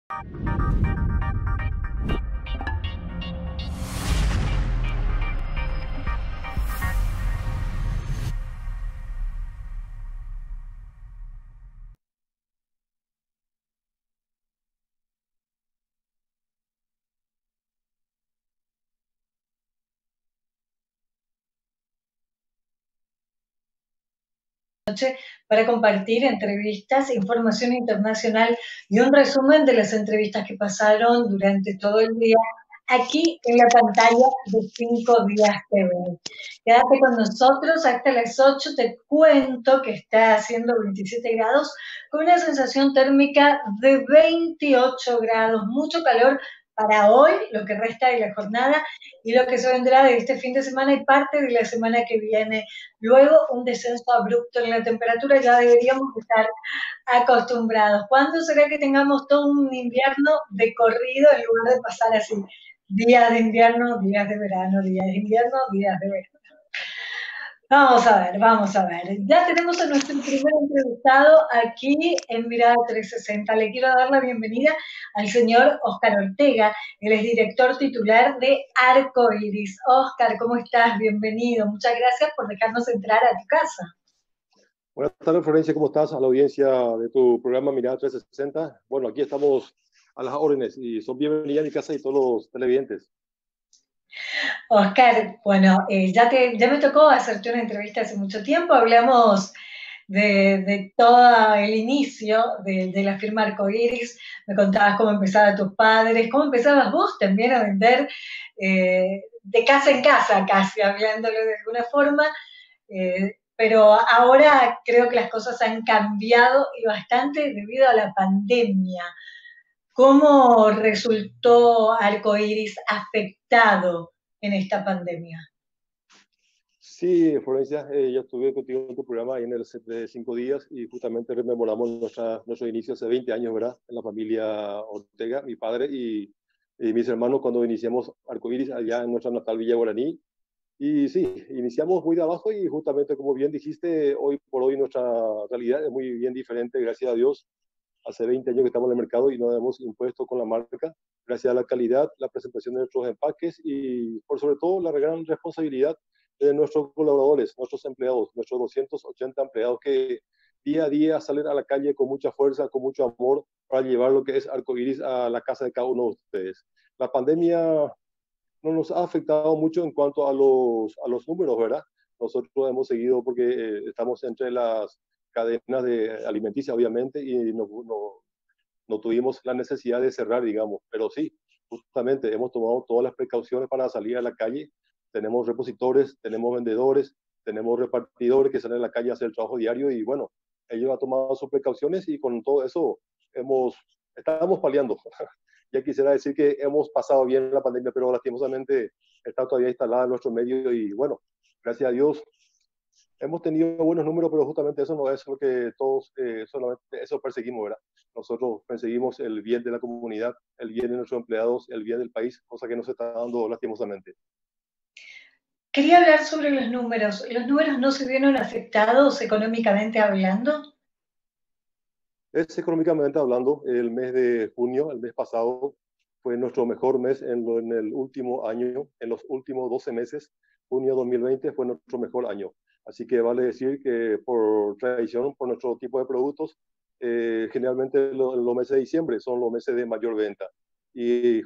Para compartir entrevistas, información internacional y un resumen de las entrevistas que pasaron durante todo el día aquí en la pantalla de 5 Días TV. Quédate con nosotros hasta las 8. Te cuento que está haciendo 27 grados con una sensación térmica de 28 grados. Mucho calor para hoy, lo que resta de la jornada y lo que se vendrá de este fin de semana y parte de la semana que viene. Luego, un descenso abrupto en la temperatura, ya deberíamos estar acostumbrados. ¿Cuándo será que tengamos todo un invierno de corrido en lugar de pasar así? Días de invierno, días de verano, días de invierno, días de verano. Vamos a ver, vamos a ver. Ya tenemos a nuestro primer entrevistado aquí en Mirada 360. Le quiero dar la bienvenida al señor Óscar Ortega. Él es director titular de Arcoiris. Óscar, ¿cómo estás? Bienvenido. Muchas gracias por dejarnos entrar a tu casa. Buenas tardes, Florencia, ¿cómo estás? A la audiencia de tu programa Mirada 360. Bueno, aquí estamos a las órdenes y son bienvenidos a mi casa y todos los televidentes. Óscar, bueno, ya me tocó hacerte una entrevista hace mucho tiempo. Hablamos de todo el inicio de la firma Arcoiris. Me contabas cómo empezaban tus padres, cómo empezabas vos también a vender de casa en casa, casi hablándolo de alguna forma. Pero ahora creo que las cosas han cambiado y bastante debido a la pandemia. ¿Cómo resultó Arcoiris afectado en esta pandemia? Sí, Florencia, yo estuve contigo en tu programa ahí en el set de 5 días y justamente rememoramos nuestro inicio hace 20 años, ¿verdad? En la familia Ortega, mi padre y mis hermanos cuando iniciamos Arcoiris allá en nuestra natal Villa Guaraní. Y sí, iniciamos muy de abajo y justamente como bien dijiste, hoy por hoy nuestra realidad es muy bien diferente, gracias a Dios. Hace 20 años que estamos en el mercado y nos hemos impuesto con la marca, gracias a la calidad, la presentación de nuestros empaques y por sobre todo la gran responsabilidad de nuestros colaboradores, nuestros empleados, nuestros 280 empleados que día a día salen a la calle con mucha fuerza, con mucho amor para llevar lo que es Arcoiris a la casa de cada uno de ustedes. La pandemia no nos ha afectado mucho en cuanto a los números, ¿verdad? Nosotros hemos seguido porque estamos entre las cadenas de alimenticia, obviamente, y no tuvimos la necesidad de cerrar, digamos, pero sí, justamente hemos tomado todas las precauciones para salir a la calle. Tenemos repositores, tenemos vendedores, tenemos repartidores que salen a la calle a hacer el trabajo diario y bueno, ellos han tomado sus precauciones y con todo eso estamos paliando. Ya quisiera decir que hemos pasado bien la pandemia, pero lastimosamente está todavía instalada en nuestro medio y bueno, gracias a Dios hemos tenido buenos números, pero justamente eso no es lo que todos solamente eso perseguimos, ¿verdad? Nosotros perseguimos el bien de la comunidad, el bien de nuestros empleados, el bien del país, cosa que no se está dando lastimosamente. Quería hablar sobre los números. ¿Los números no se vieron afectados económicamente hablando? Es económicamente hablando, el mes de junio, el mes pasado, fue nuestro mejor mes en el último año, en los últimos 12 meses. Junio 2020 fue nuestro mejor año. Así que vale decir que por tradición, por nuestro tipo de productos, generalmente los meses de diciembre son los meses de mayor venta. Y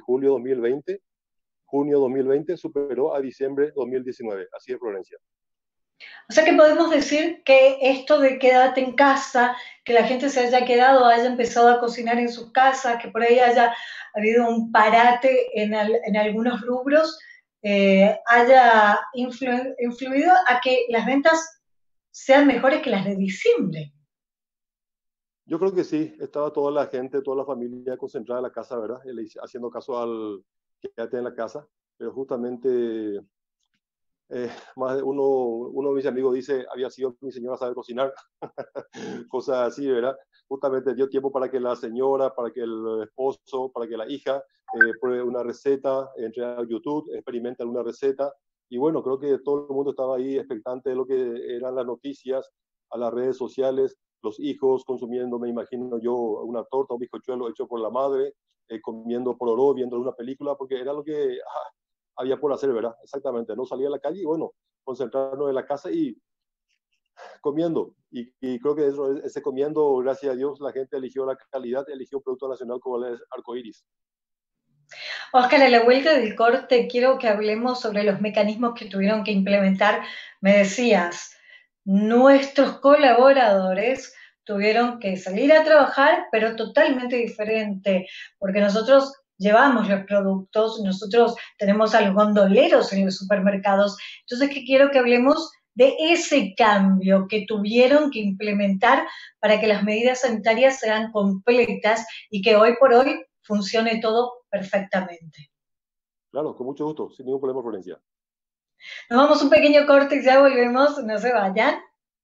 junio 2020 superó a diciembre 2019. Así es, Florencia. O sea que podemos decir que esto de quédate en casa, que la gente se haya quedado, haya empezado a cocinar en sus casas, que por ahí haya habido un parate en algunos rubros, haya influido a que las ventas sean mejores que las de diciembre. Yo creo que sí, estaba toda la gente, toda la familia concentrada en la casa, ¿verdad? Haciendo caso al quédate en la casa, pero justamente más de uno de mis amigos dice, había sido mi señora sabe cocinar, cosas así, ¿verdad? Justamente dio tiempo para que la señora, para que el esposo, para que la hija pruebe una receta, entre a YouTube, experimente alguna receta. Y bueno, creo que todo el mundo estaba ahí expectante de lo que eran las noticias, a las redes sociales, los hijos consumiendo, me imagino yo, una torta, un bizcochuelo hecho por la madre, comiendo pororó, viendo una película, porque era lo que había por hacer, ¿verdad? Exactamente, no salía a la calle y bueno, concentrarnos en la casa y comiendo. Y creo que ese comiendo, gracias a Dios, la gente eligió la calidad, eligió un producto nacional como el arcoíris. Oscar, a la vuelta del corte quiero que hablemos sobre los mecanismos que tuvieron que implementar. Me decías, nuestros colaboradores tuvieron que salir a trabajar, pero totalmente diferente, porque nosotros llevamos los productos, nosotros tenemos a los gondoleros en los supermercados. Entonces, que quiero que hablemos de ese cambio que tuvieron que implementar para que las medidas sanitarias sean completas y que hoy por hoy funcione todo perfectamente. Claro, con mucho gusto, sin ningún problema, Florencia. Nos vamos un pequeño corte y ya volvemos, no se vayan.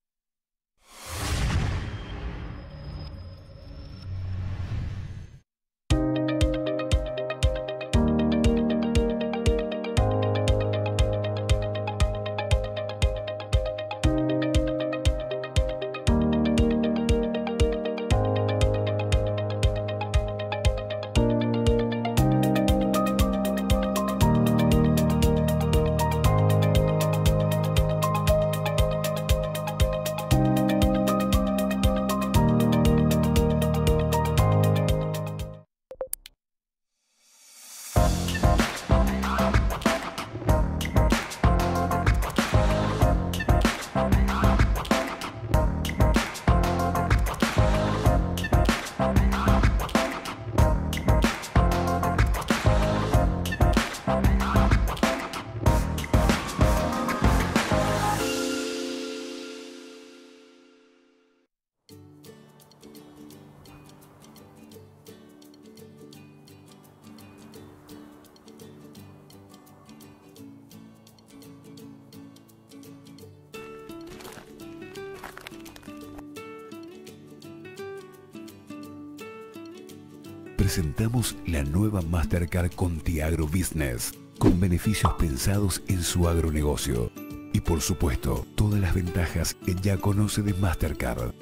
Presentamos la nueva Mastercard Conti Agro Business, con beneficios pensados en su agronegocio. Y por supuesto, todas las ventajas que ya conoce de Mastercard.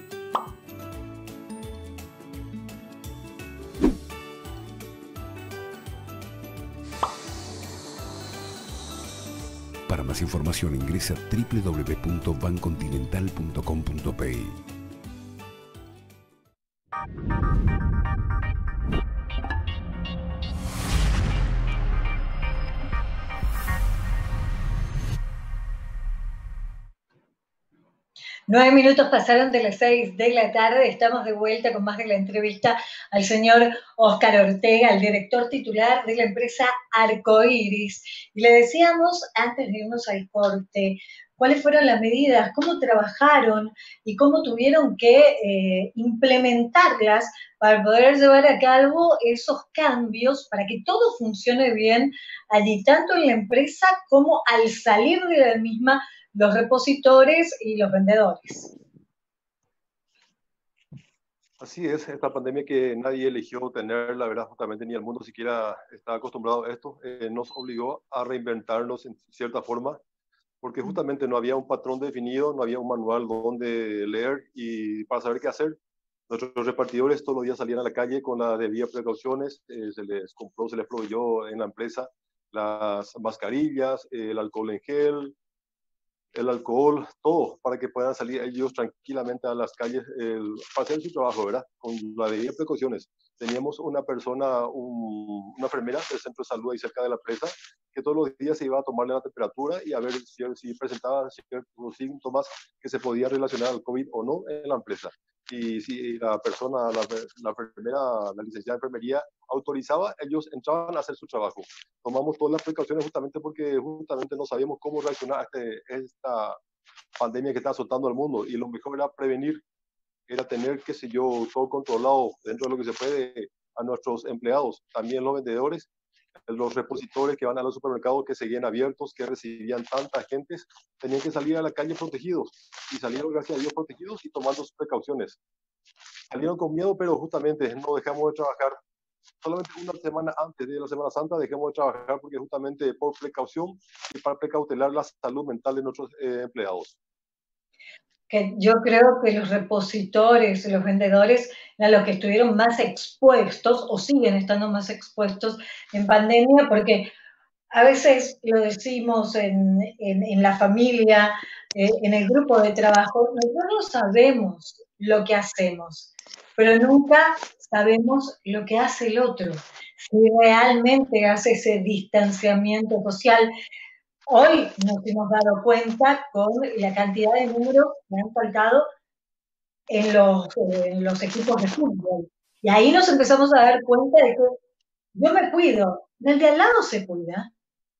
Para más información ingresa www.bancontinental.com.pi. Nueve minutos pasaron de las 6 de la tarde, estamos de vuelta con más de la entrevista al señor Oscar Ortega, el director titular de la empresa Arcoíris. Y le decíamos, antes de irnos al corte, cuáles fueron las medidas, cómo trabajaron y cómo tuvieron que implementarlas para poder llevar a cabo esos cambios para que todo funcione bien allí, tanto en la empresa como al salir de la misma, los repositores y los vendedores. Así es, esta pandemia que nadie eligió tener, la verdad, justamente ni el mundo siquiera está acostumbrado a esto, nos obligó a reinventarnos en cierta forma, porque justamente no había un patrón definido, no había un manual donde leer y para saber qué hacer. Nuestros repartidores todos los días salían a la calle con las debidas precauciones, se les compró, se les proveyó en la empresa las mascarillas, el alcohol en gel, el alcohol, todo, para que puedan salir ellos tranquilamente a las calles para hacer su trabajo, ¿verdad? Con las debidas precauciones. Teníamos una persona, una enfermera del centro de salud ahí cerca de la presa, que todos los días se iba a tomarle la temperatura y a ver si presentaba ciertos síntomas que se podían relacionar al COVID o no en la empresa. Y si la persona, la enfermera, la licenciada de enfermería autorizaba, ellos entraban a hacer su trabajo. Tomamos todas las precauciones justamente porque justamente no sabíamos cómo reaccionar a esta pandemia que está azotando al mundo y lo mejor era prevenir, era tener, qué sé yo, todo controlado dentro de lo que se puede a nuestros empleados, también los vendedores, los repositores que van a los supermercados que seguían abiertos, que recibían tanta gente, tenían que salir a la calle protegidos y salieron, gracias a Dios, protegidos y tomando sus precauciones. Salieron con miedo, pero justamente no dejamos de trabajar. Solamente una semana antes de la Semana Santa dejamos de trabajar porque justamente por precaución y para precautelar la salud mental de nuestros empleados. que yo creo que los repositores, los vendedores, eran los que estuvieron más expuestos o siguen estando más expuestos en pandemia, porque a veces lo decimos en la familia, en el grupo de trabajo, nosotros sabemos lo que hacemos, pero nunca sabemos lo que hace el otro, si realmente hace ese distanciamiento social. Hoy nos hemos dado cuenta con la cantidad de números que han faltado en los equipos de fútbol. Y ahí nos empezamos a dar cuenta de que yo me cuido, el de al lado se cuida.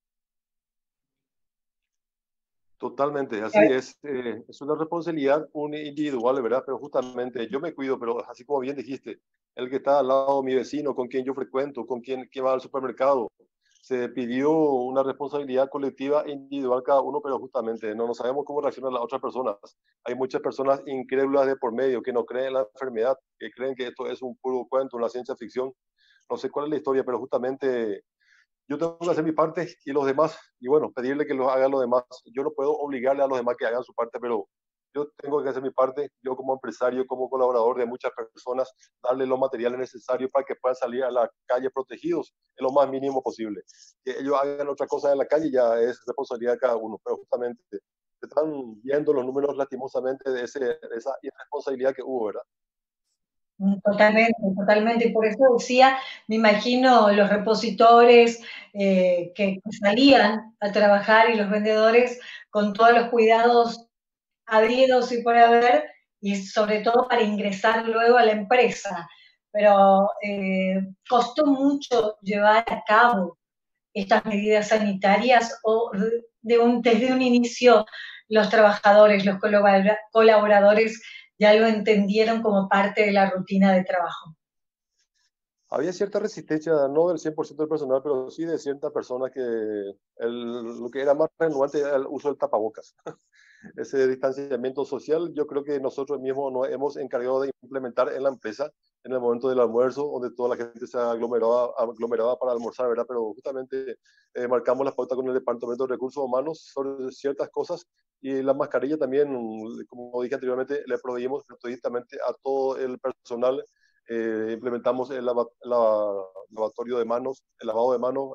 Totalmente, así es una responsabilidad individual, ¿verdad? Pero justamente yo me cuido, pero así como bien dijiste, el que está al lado de mi vecino, con quien yo frecuento, con quien que va al supermercado, se pidió una responsabilidad colectiva e individual cada uno, pero justamente no sabemos cómo reaccionan las otras personas. Hay muchas personas incrédulas de por medio que no creen en la enfermedad, que creen que esto es un puro cuento, una ciencia ficción. No sé cuál es la historia, pero justamente yo tengo que hacer mi parte y los demás, y bueno, pedirle que lo hagan los demás. Yo no puedo obligarle a los demás que hagan su parte, pero yo tengo que hacer mi parte, yo como empresario, como colaborador de muchas personas, darle los materiales necesarios para que puedan salir a la calle protegidos en lo más mínimo posible. Que ellos hagan otra cosa en la calle ya es responsabilidad de cada uno, pero justamente se están viendo los números lastimosamente de esa irresponsabilidad que hubo, ¿verdad? Totalmente, totalmente. Y por eso decía, me imagino los repositores que salían a trabajar y los vendedores con todos los cuidados habidos y por haber, y sobre todo para ingresar luego a la empresa. Pero costó mucho llevar a cabo estas medidas sanitarias o desde un inicio los trabajadores, los colaboradores ya lo entendieron como parte de la rutina de trabajo. Había cierta resistencia, no del 100% del personal, pero sí de ciertas personas que lo que era más renuente era el uso del tapabocas. Ese distanciamiento social, yo creo que nosotros mismos nos hemos encargado de implementar en la empresa en el momento del almuerzo, donde toda la gente se aglomeraba para almorzar, ¿verdad? Pero justamente marcamos las pautas con el Departamento de Recursos Humanos sobre ciertas cosas y la mascarilla también, como dije anteriormente, le proveímos gratuitamente a todo el personal. Implementamos el lavatorio de manos, el lavado de manos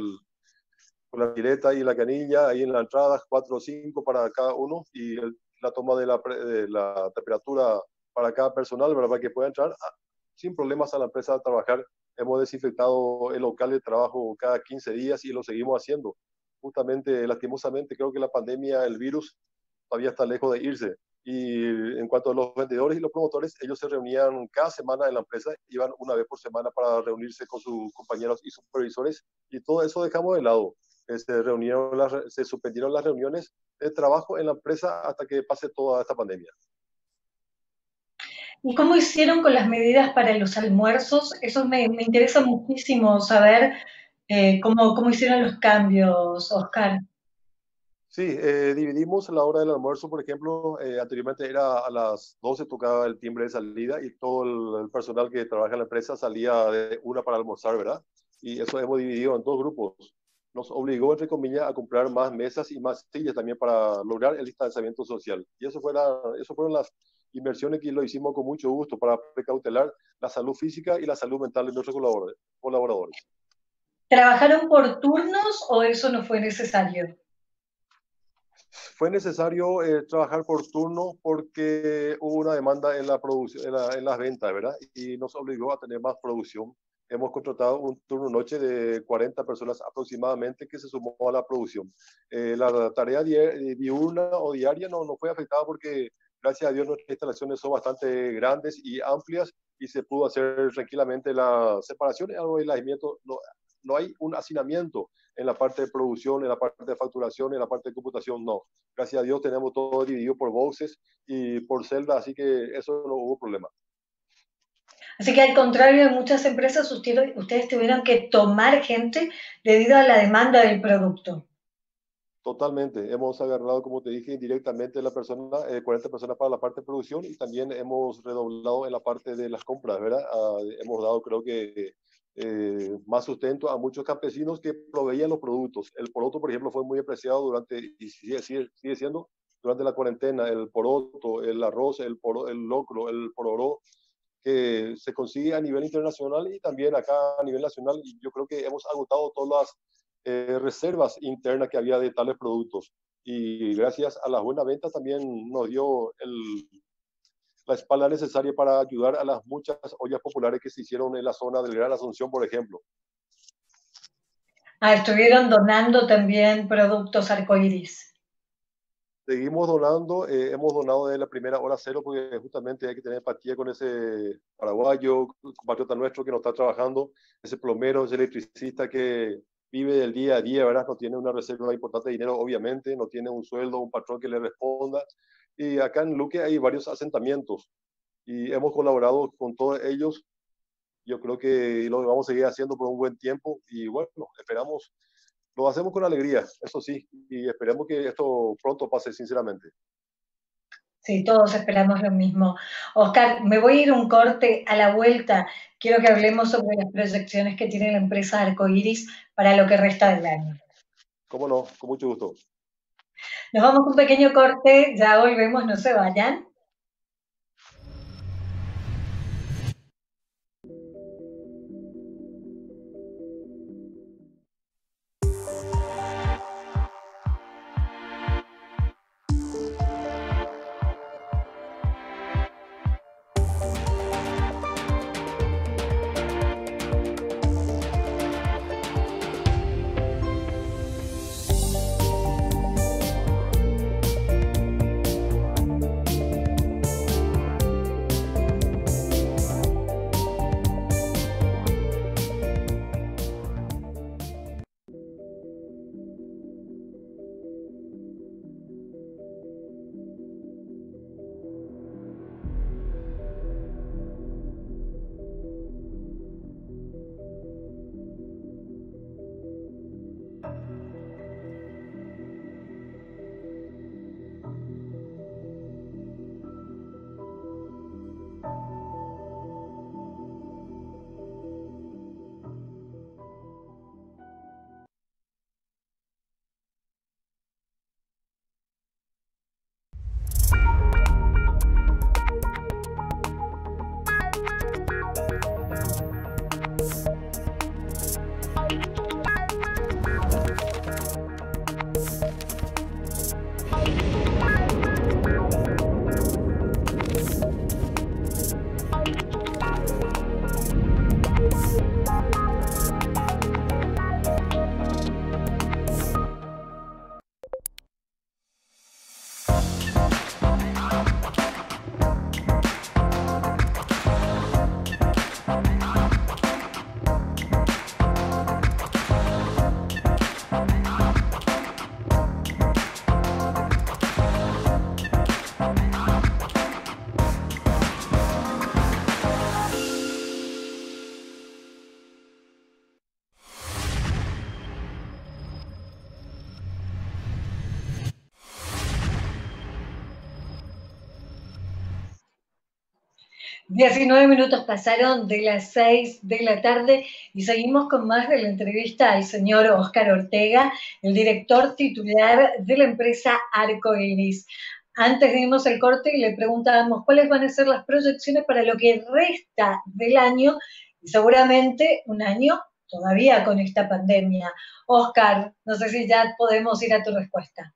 con la pileta y la canilla ahí en la entrada, 4 o 5 para cada uno, y la toma de la temperatura para cada personal, ¿verdad? Para que pueda entrar sin problemas a la empresa a trabajar. Hemos desinfectado el local de trabajo cada 15 días y lo seguimos haciendo. Justamente, lastimosamente, creo que la pandemia, el virus, todavía está lejos de irse. Y en cuanto a los vendedores y los promotores, ellos se reunían cada semana en la empresa, iban una vez por semana para reunirse con sus compañeros y supervisores, y todo eso dejamos de lado. Se suspendieron las reuniones de trabajo en la empresa hasta que pase toda esta pandemia. ¿Y cómo hicieron con las medidas para los almuerzos? Eso me interesa muchísimo saber cómo hicieron los cambios, Oscar. Sí, dividimos la hora del almuerzo, por ejemplo, anteriormente era a las 12 tocaba el timbre de salida y todo el personal que trabaja en la empresa salía de una para almorzar, ¿verdad? Y eso hemos dividido en 2 grupos. Nos obligó, entre comillas, a comprar más mesas y más sillas también para lograr el distanciamiento social. Y eso fueron las inversiones que lo hicimos con mucho gusto para precautelar la salud física y la salud mental de nuestros colaboradores. ¿Trabajaron por turnos o eso no fue necesario? Fue necesario trabajar por turno porque hubo una demanda en la producción, en las ventas, ¿verdad? Y nos obligó a tener más producción. Hemos contratado un turno noche de 40 personas aproximadamente que se sumó a la producción. La tarea diurna o diaria no fue afectada porque, gracias a Dios, nuestras instalaciones son bastante grandes y amplias y se pudo hacer tranquilamente la separación. El aislamiento, no hay un hacinamiento en la parte de producción, en la parte de facturación, en la parte de computación, no. Gracias a Dios tenemos todo dividido por boxes y por celdas, así que eso no hubo problema. Así que al contrario de muchas empresas, ustedes tuvieron que tomar gente debido a la demanda del producto. Totalmente. Hemos agarrado, como te dije, directamente 40 personas para la parte de producción y también hemos redoblado en la parte de las compras, ¿verdad? Hemos dado, creo que, más sustento a muchos campesinos que proveían los productos. El poroto, por ejemplo, fue muy apreciado y sigue siendo durante la cuarentena, el poroto, el arroz, el locro, el pororó, que se consigue a nivel internacional y también acá a nivel nacional. Y yo creo que hemos agotado todas las reservas internas que había de tales productos. Y gracias a las buenas ventas también nos dio la espalda necesaria para ayudar a las muchas ollas populares que se hicieron en la zona del Gran Asunción, por ejemplo. Estuvieron donando también productos arcoíris. Seguimos donando, hemos donado desde la primera hora cero porque justamente hay que tener empatía con ese paraguayo, compatriota nuestro que nos está trabajando, ese plomero, ese electricista que vive del día a día, ¿verdad? No tiene una reserva importante de dinero, obviamente, no tiene un sueldo, un patrón que le responda. Y acá en Luque hay varios asentamientos y hemos colaborado con todos ellos. Yo creo que lo vamos a seguir haciendo por un buen tiempo y bueno, esperamos. Lo hacemos con alegría, eso sí, y esperemos que esto pronto pase, sinceramente. Sí, todos esperamos lo mismo. Oscar, me voy a ir un corte a la vuelta. Quiero que hablemos sobre las proyecciones que tiene la empresa Arcoiris para lo que resta del año. ¿Cómo no? Con mucho gusto. Nos vamos a un pequeño corte, ya volvemos, no se vayan. ...19 minutos pasaron de las 6 de la tarde y seguimos con más de la entrevista al señor Oscar Ortega, el director titular de la empresa Arcoiris. Antes dimos el corte y le preguntábamos cuáles van a ser las proyecciones para lo que resta del año, y seguramente un año todavía con esta pandemia. Oscar, no sé si ya podemos ir a tu respuesta.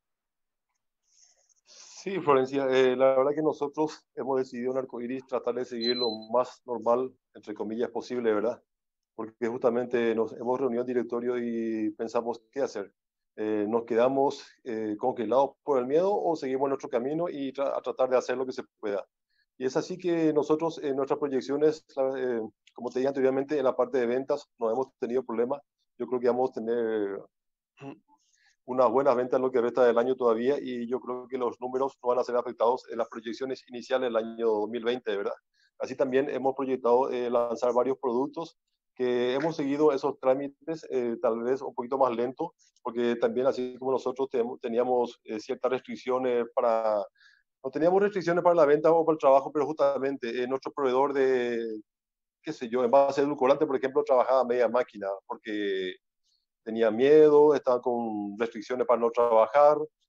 Sí, Florencia, la verdad que nosotros hemos decidido en Arcoiris tratar de seguir lo más normal, entre comillas, posible, ¿verdad? Porque justamente nos hemos reunido en directorio y pensamos qué hacer. ¿Nos quedamos congelados por el miedo o seguimos nuestro camino y a tratar de hacer lo que se pueda? Y es así que nosotros en nuestras proyecciones, como te dije anteriormente, en la parte de ventas no hemos tenido problemas. Yo creo que vamos a tener unas buenas ventas en lo que resta del año todavía y yo creo que los números no van a ser afectados en las proyecciones iniciales del año 2020, ¿verdad? Así también hemos proyectado lanzar varios productos que hemos seguido esos trámites tal vez un poquito más lento, porque también así como nosotros teníamos ciertas restricciones para... No teníamos restricciones para la venta o para el trabajo, pero justamente nuestro proveedor de, qué sé yo, en base a edulcorante, por ejemplo, trabajaba a media máquina, porque tenía miedo, estaba con restricciones para no trabajar,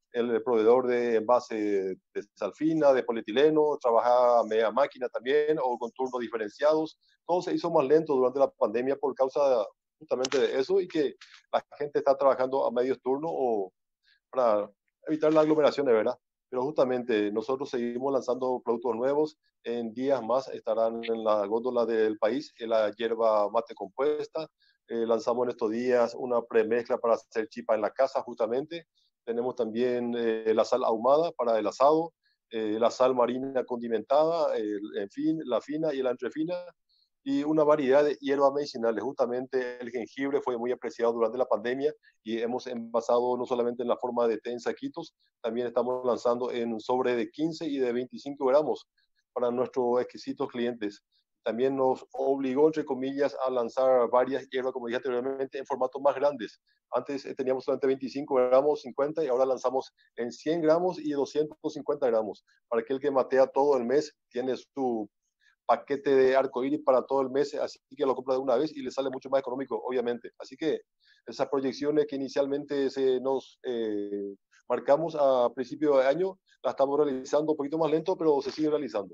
el proveedor de envase de salfina, de polietileno, trabajaba a media máquina también o con turnos diferenciados. Todo se hizo más lento durante la pandemia por causa justamente de eso y que la gente está trabajando a medios turnos o para evitar la aglomeración, de verdad. Pero justamente nosotros seguimos lanzando productos nuevos. En días más estarán en la góndola del país la hierba mate compuesta. Lanzamos en estos días una premezcla para hacer chipa en la casa, justamente. Tenemos también la sal ahumada para el asado, la sal marina condimentada, en fin, la fina y la entrefina, y una variedad de hierbas medicinales. Justamente el jengibre fue muy apreciado durante la pandemia y hemos envasado no solamente en la forma de té en saquitos, también estamos lanzando en un sobre de 15 y de 25 gramos para nuestros exquisitos clientes. También nos obligó, entre comillas, a lanzar varias hierbas, como dije anteriormente, en formatos más grandes. Antes teníamos solamente 25 gramos, 50, y ahora lanzamos en 100 gramos y 250 gramos. Para aquel que matea todo el mes, tiene su paquete de arcoíris para todo el mes, así que lo compra de una vez y le sale mucho más económico, obviamente. Así que esas proyecciones que inicialmente nos marcamos a principio de año, las estamos realizando un poquito más lento, pero se sigue realizando.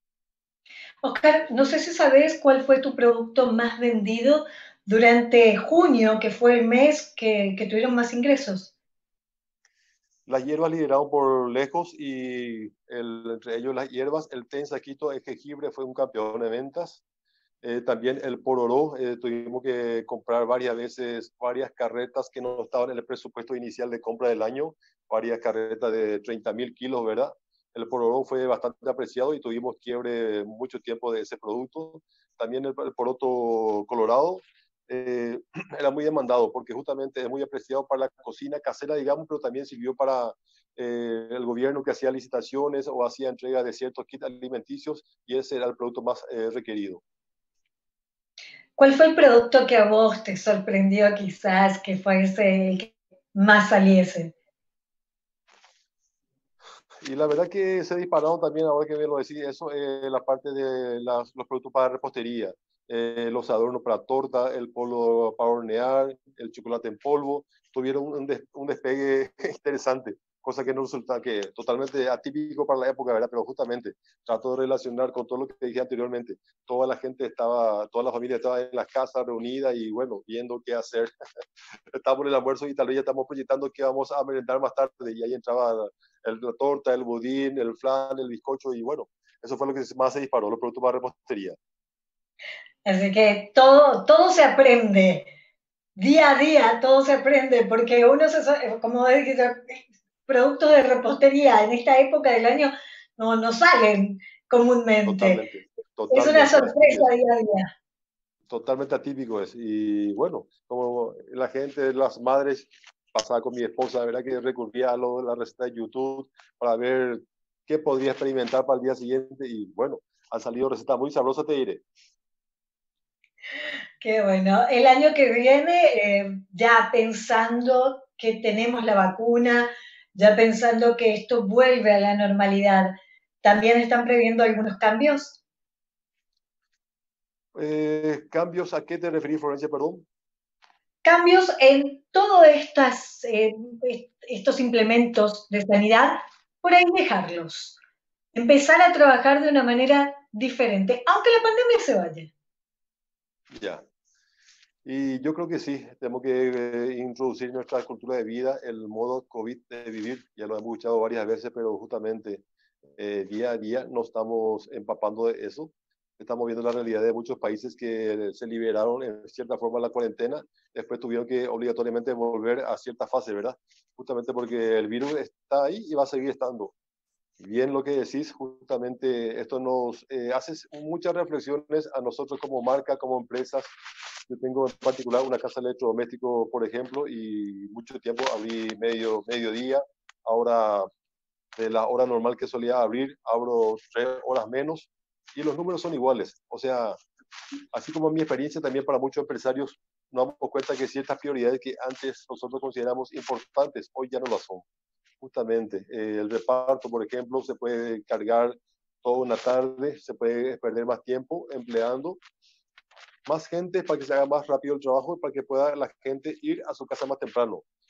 Oscar, no sé si sabes cuál fue tu producto más vendido durante junio, que fue el mes que tuvieron más ingresos. Las hierbas lideraron por lejos y entre ellos las hierbas, el té en saquito, el jengibre fue un campeón de ventas. También el pororó, tuvimos que comprar varias veces varias carretas que no estaban en el presupuesto inicial de compra del año, varias carretas de 30.000 kilos, ¿verdad? El pororó fue bastante apreciado y tuvimos quiebre mucho tiempo de ese producto. También el poroto colorado era muy demandado porque justamente es muy apreciado para la cocina casera, digamos, pero también sirvió para el gobierno que hacía licitaciones o hacía entrega de ciertos kits alimenticios y ese era el producto más requerido. ¿Cuál fue el producto que a vos te sorprendió quizás que fuese el que más saliese? Y la verdad que se dispararon también, ahora que me lo decís, eso, la parte de los productos para repostería, los adornos para torta, el polvo para hornear, el chocolate en polvo, tuvieron un despegue interesante, cosa que no resulta que totalmente atípico para la época, ¿verdad? Pero justamente trato de relacionar con todo lo que dije anteriormente. Toda la gente estaba, toda la familia estaba en las casas reunida y bueno, viendo qué hacer. Estábamos en el almuerzo y tal vez ya estamos proyectando que vamos a merendar más tarde y ahí entraba la torta, el budín, el flan, el bizcocho y bueno, eso fue lo que más se disparó, los productos para repostería. Así que todo se aprende, día a día todo se aprende, porque uno, como dijiste, productos de repostería en esta época del año no salen comúnmente. Totalmente, Es una totalmente, así sorpresa es. día a día. Totalmente atípico es. Y bueno, como la gente, las madres, pasaba con mi esposa, ¿verdad? Que recurría a la receta de YouTube para ver qué podría experimentar para el día siguiente. Y bueno, han salido recetas muy sabrosas, te diré. Qué bueno. El año que viene, ya pensando que tenemos la vacuna, ya pensando que esto vuelve a la normalidad, ¿también están previendo algunos cambios? ¿Cambios a qué te referís, Florencia, perdón? Cambios en todos estos implementos de sanidad, por ahí dejarlos. Empezar a trabajar de una manera diferente, aunque la pandemia se vaya. Ya. Y yo creo que sí, tenemos que introducir nuestra cultura de vida, el modo COVID de vivir, ya lo hemos escuchado varias veces, pero justamente día a día nos estamos empapando de eso. Estamos viendo la realidad de muchos países que se liberaron en cierta forma la cuarentena, después tuvieron que obligatoriamente volver a cierta fase, ¿verdad? Justamente porque el virus está ahí y va a seguir estando. Bien lo que decís, justamente esto nos hace muchas reflexiones a nosotros como marca, como empresas. Yo tengo en particular una casa de electrodoméstico, por ejemplo, y mucho tiempo abrí mediodía. Ahora, de la hora normal que solía abrir, abro 3 horas menos y los números son iguales. O sea, así como en mi experiencia, también para muchos empresarios nos damos cuenta que ciertas prioridades que antes nosotros consideramos importantes, hoy ya no las son. Justamente, el reparto, por ejemplo, se puede cargar toda una tarde, se puede perder más tiempo empleando más gente para que se haga más rápido el trabajo y para que pueda la gente ir a su casa más temprano.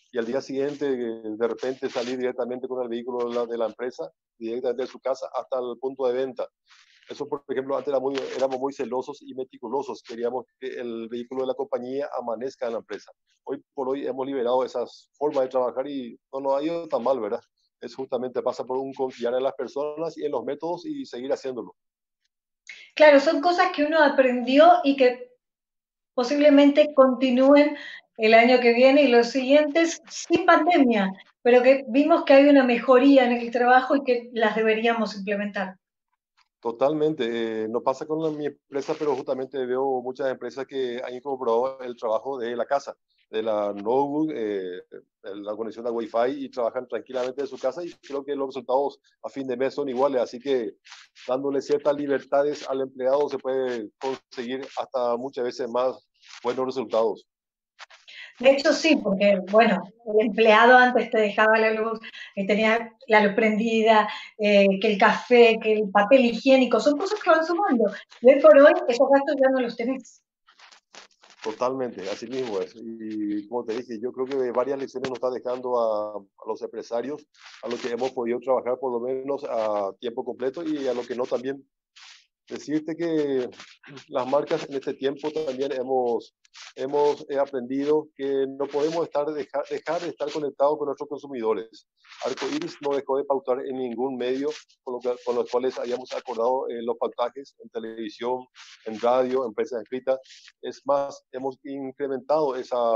y al día siguiente de repente salir directamente con el vehículo de la empresa, directamente de su casa hasta el punto de venta. Eso, por ejemplo, antes éramos muy celosos y meticulosos. Queríamos que el vehículo de la compañía amanezca en la empresa. Hoy por hoy hemos liberado esas formas de trabajar y no nos ha ido tan mal, ¿verdad? Es justamente pasa por un confiar en las personas y en los métodos y seguir haciéndolo. Claro, son cosas que uno aprendió y que posiblemente continúen el año que viene y los siguientes sin pandemia, pero que vimos que hay una mejoría en el trabajo y que las deberíamos implementar. Totalmente. No pasa con mi empresa, pero justamente veo muchas empresas que han incorporado el trabajo de la casa, de la notebook, la conexión a Wi-Fi y trabajan tranquilamente de su casa y creo que los resultados a fin de mes son iguales. Así que dándole ciertas libertades al empleado se puede conseguir hasta muchas veces más buenos resultados. De hecho, sí, porque, bueno, el empleado antes te dejaba la luz, tenía la luz prendida, que el café, que el papel higiénico, son cosas que van sumando. Y hoy por hoy esos gastos ya no los tenés. Totalmente, así mismo es. Y como te dije, yo creo que varias lecciones nos está dejando a los empresarios, a los que hemos podido trabajar por lo menos a tiempo completo y a los que no también. Decirte que las marcas en este tiempo también hemos aprendido que no podemos dejar de estar conectados con nuestros consumidores. Arcoiris no dejó de pautar en ningún medio con los cuales habíamos acordado los pautajes en televisión, en radio, en prensa escrita. Es más, hemos incrementado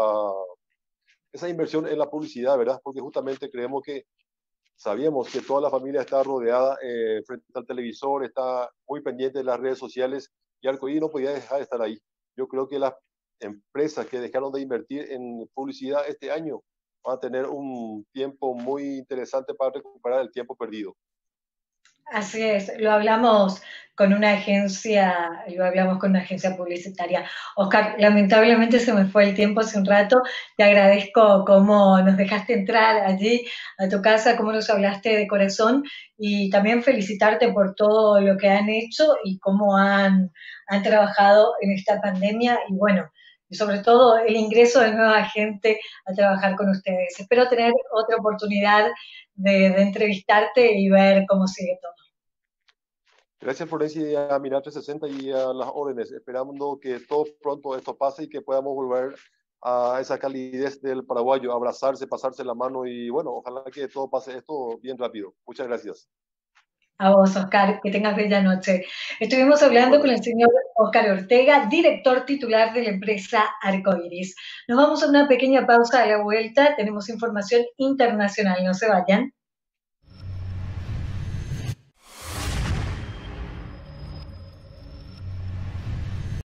esa inversión en la publicidad, ¿verdad? Porque justamente creemos que sabíamos que toda la familia está rodeada frente al televisor, está muy pendiente de las redes sociales y Arcoíris no podía dejar de estar ahí. Yo creo que las empresas que dejaron de invertir en publicidad este año van a tener un tiempo muy interesante para recuperar el tiempo perdido. Así es, lo hablamos con una agencia publicitaria. Oscar, lamentablemente se me fue el tiempo hace un rato. Te agradezco cómo nos dejaste entrar allí a tu casa, cómo nos hablaste de corazón y también felicitarte por todo lo que han hecho y cómo han trabajado en esta pandemia y bueno, y sobre todo el ingreso de nueva gente a trabajar con ustedes. Espero tener otra oportunidad de entrevistarte y ver cómo sigue todo. Gracias, Florencia, y a Mirar 360 y a las órdenes, esperando que todo pronto esto pase y que podamos volver a esa calidez del paraguayo, abrazarse, pasarse la mano y bueno, ojalá que todo pase esto bien rápido. Muchas gracias. A vos, Oscar, que tengas bella noche. Estuvimos hablando con el señor Oscar Ortega, director titular de la empresa Arcoiris. Nos vamos a una pequeña pausa a la vuelta. Tenemos información internacional. No se vayan.